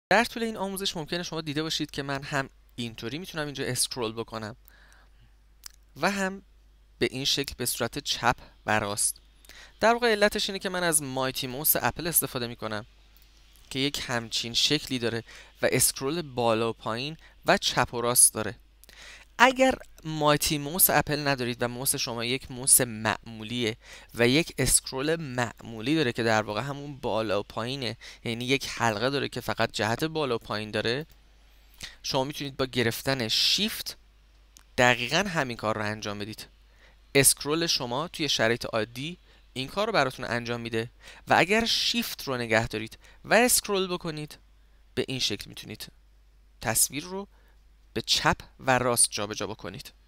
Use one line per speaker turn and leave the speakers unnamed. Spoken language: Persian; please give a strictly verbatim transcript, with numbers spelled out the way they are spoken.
در طول این آموزش ممکنه شما دیده باشید که من هم اینطوری میتونم اینجا اسکرول بکنم و هم به این شکل به صورت چپ و راست. در واقع علتش اینه که من از مایتی موس اپل استفاده میکنم که یک همچین شکلی داره و اسکرول بالا و پایین و چپ و راست داره. اگر مایتی موس اپل ندارید و موس شما یک موس معمولیه و یک اسکرول معمولی داره که در واقع همون بالا و پایینه، یعنی یک حلقه داره که فقط جهت بالا و پایین داره، شما میتونید با گرفتن شیفت دقیقا همین کار رو انجام بدید. اسکرول شما توی شرایط عادی این کار رو براتون انجام میده و اگر شیفت رو نگه دارید و اسکرول بکنید به این شکل میتونید تصویر رو به چپ و راست جابجا بکنید.